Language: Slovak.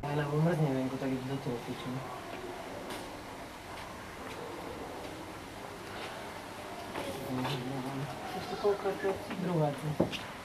Aj lebo mrzne venku, tak ide do toho piču. Ešte koľko je to? Druháci.